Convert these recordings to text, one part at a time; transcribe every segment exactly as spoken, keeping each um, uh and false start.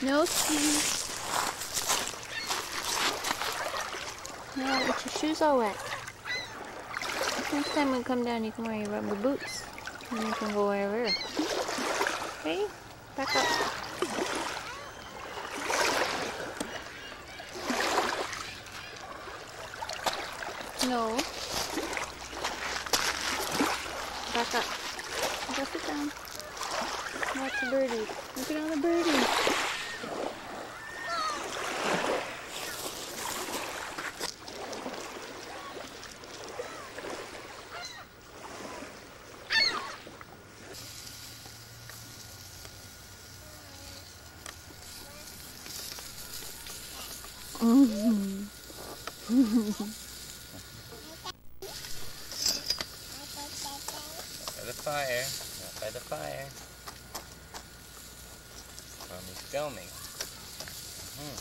No skis. No, but your shoes all wet. Next time we come down, you can wear your rubber boots. And you can go wherever. Okay? Back up. No. Back up. Go sit down. Watch the birdies. Look at all the birdies. Mm-hmm. By the fire. Not by the fire. Mommy's filming. Mm-hmm.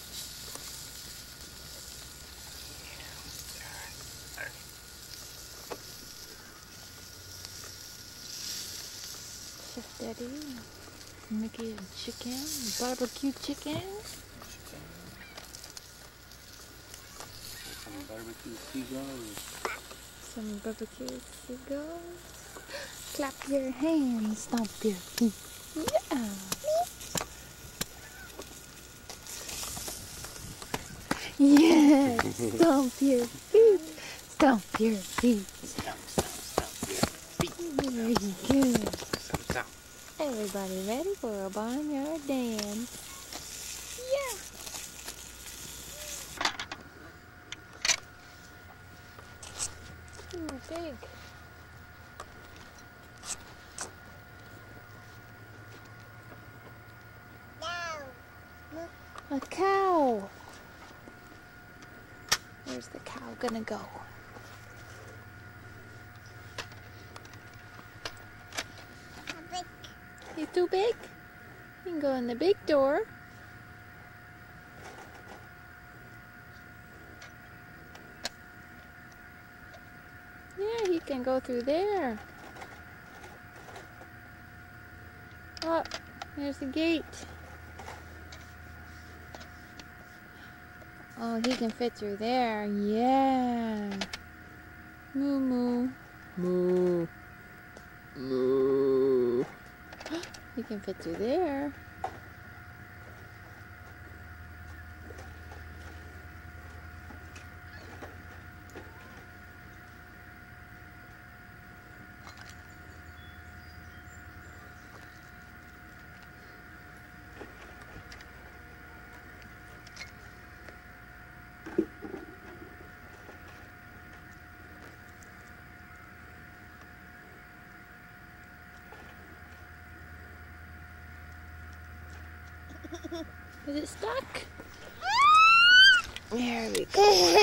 Chef Daddy, Mickey and chicken, barbecue chicken. Some barbecue seagulls. Some barbecue seagulls. Clap your hands, stomp your feet. Yeah. Yes, stomp your feet. Stomp your feet. Stomp, stomp, stomp your feet. Very good. Stomp, stomp. Everybody ready for a barnyard dance? Yeah. Too big. A cow. Where's the cow gonna go? He's too big? You can go in the big door. Yeah, he can go through there. Oh, there's the gate. Oh, he can fit through there. Yeah. Moo moo. Moo. Moo. He can fit through there. Is it stuck? There we go.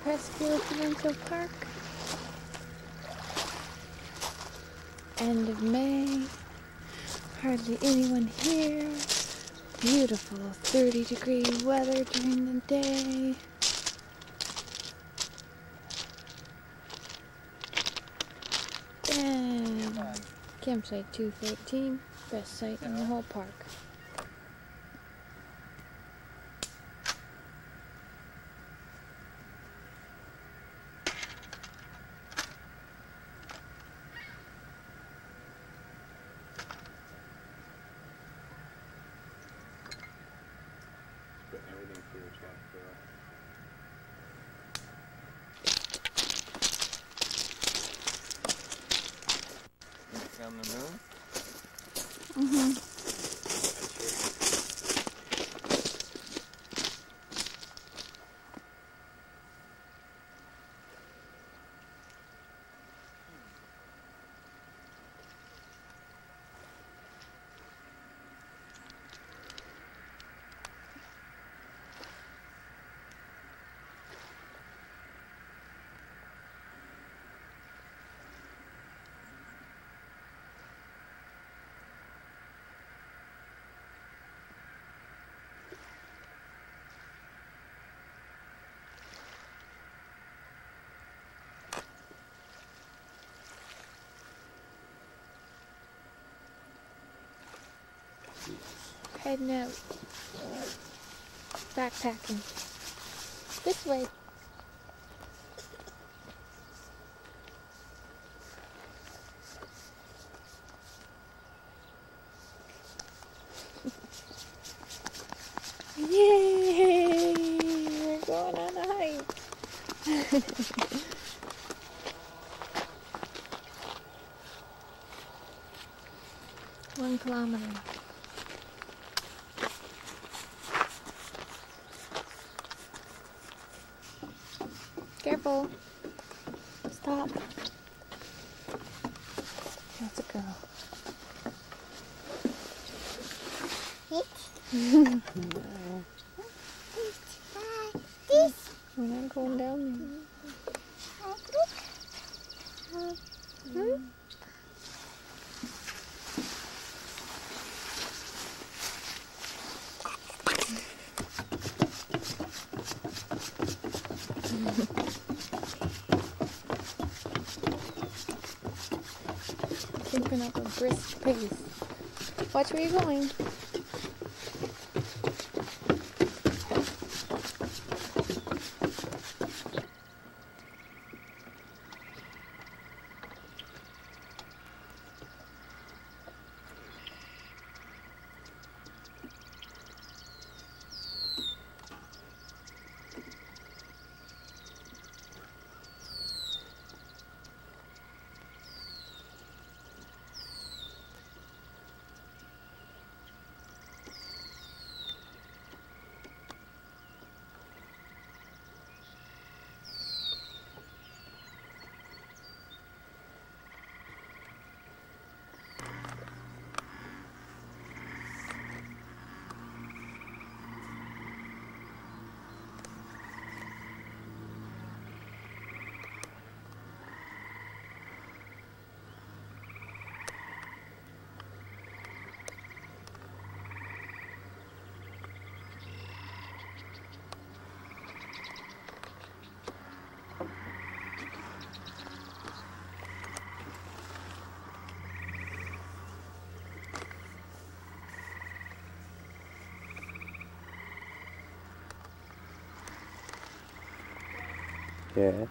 Pressfield Provincial Park. End of May. Hardly anyone here. Beautiful thirty degree weather during the day. And campsite two fourteen, best site in the whole park. Putting everything through your chest, girl. On the moon? Mm-hmm. Heading out. Backpacking. This way. Yay! We're going on a hike. One kilometer. Careful. Stop. That's a girl. We're not going down there. Hmm? Keeping up a brisk pace. Watch where you're going. Yeah.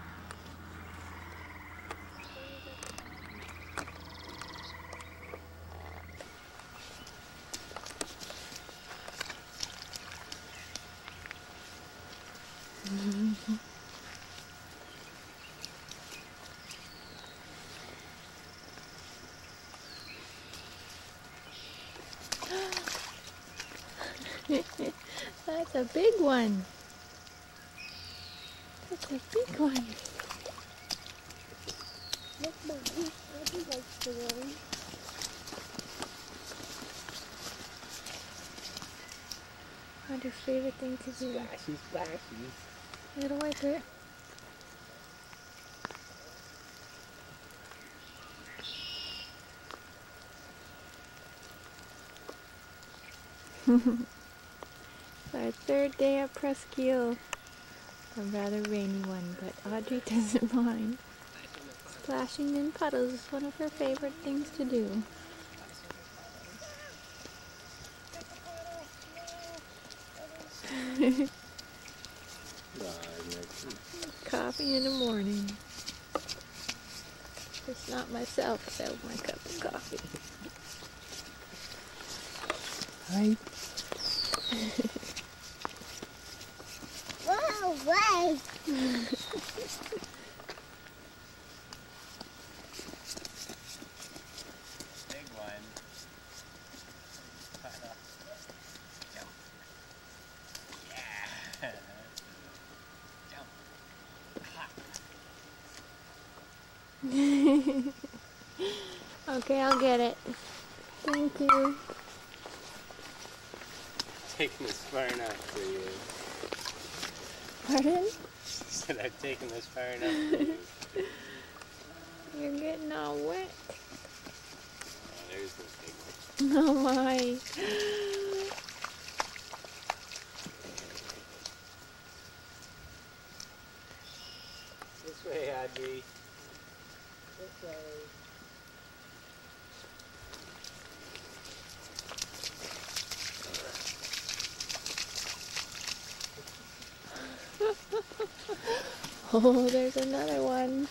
That's a big one. That's a big one. Look, Mommy, Abby likes to run. What your favorite thing to do? Splashy, splashy. You gotta wipe it. It's our third day at Presqu'île. A rather rainy one, but Audrey doesn't mind. Splashing in puddles is one of her favorite things to do. Coffee in the morning. It's not myself, so my cup of coffee. Hi. Whoa, way! Big one. Jump. Yeah. Jump. Okay, I'll get it. Thank you. Taking this far enough for you. Pardon? Said I've taken this far enough for you. You're getting all wet. Oh, there's the big one. Oh my. This way, Audrey. This way. Oh, there's another one.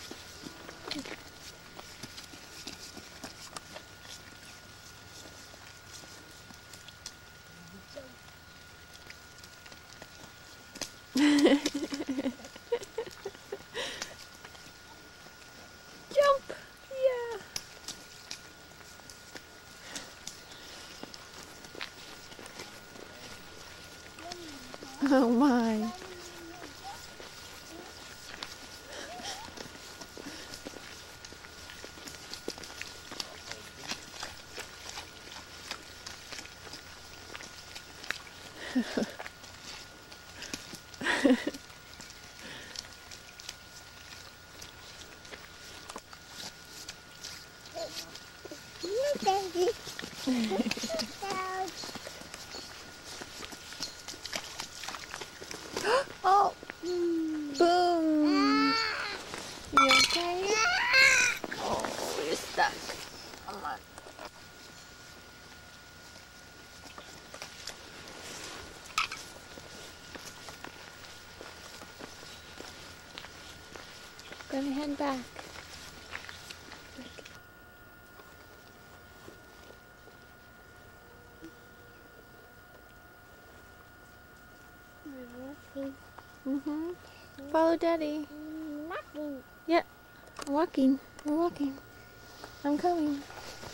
Jump! Yeah! Oh my. You baby. Oh! Boom! You okay? Oh, you're stuck. Come on. Gonna head back. Mm-hmm. Follow Daddy. Nothing. Yeah. I'm walking. We're walking. I'm coming.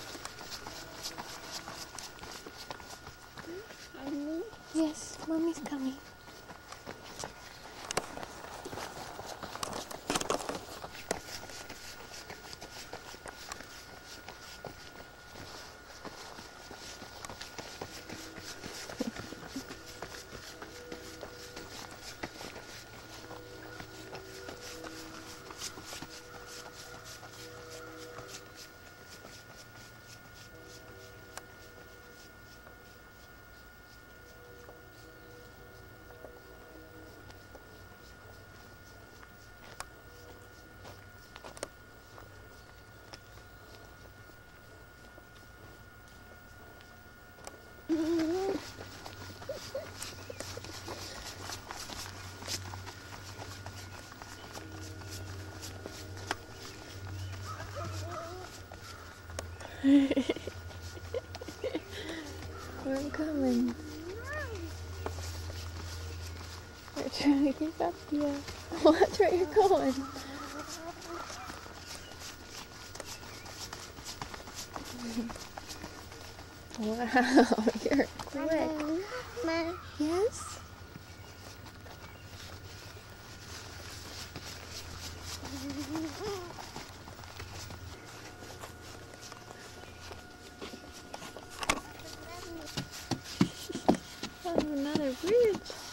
Mommy. Yes, Mommy's coming. We're coming. We're trying to keep up to you. Watch where you're going. Wow, you're quick. Mama. Yes? Oh, another bridge.